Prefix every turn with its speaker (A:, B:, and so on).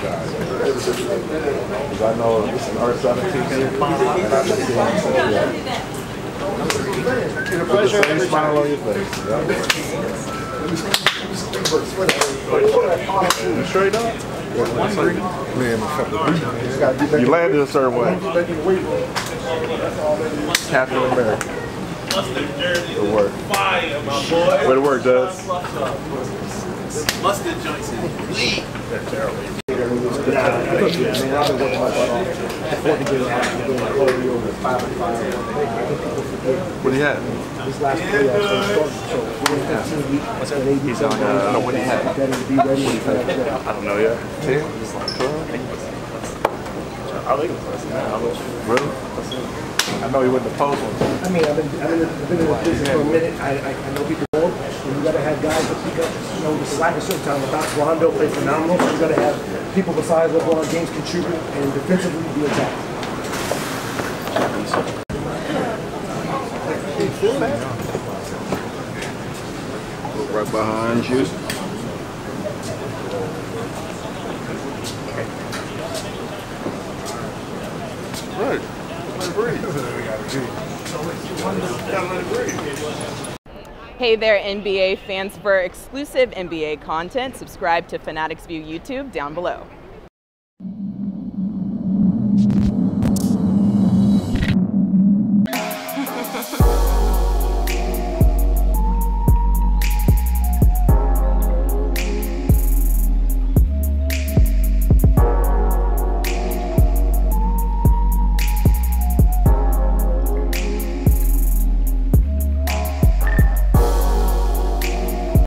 A: Because I know this is our 17th year, and I've been seeing him since with the same smile on your face. Straight up. You landed a certain way. Captain America. Good work. Way to work, Duz.
B: Mustard joints in league.
A: They're terrible. What do you have? He's on, no, what do you have? I don't know yet. 10? 12? I think it's less than that. Really? I know he went to post one.
C: I mean, I've been in this business for a minute. I know people know, and you got to have guys that pick up, the slack a certain time. Without Rondo played phenomenal, so you got to have people besides LeBron James contribute and defensively be attacked.
A: Right behind you. Right.
D: Hey there, NBA fans. For exclusive NBA content, subscribe to Fanatics View YouTube down below.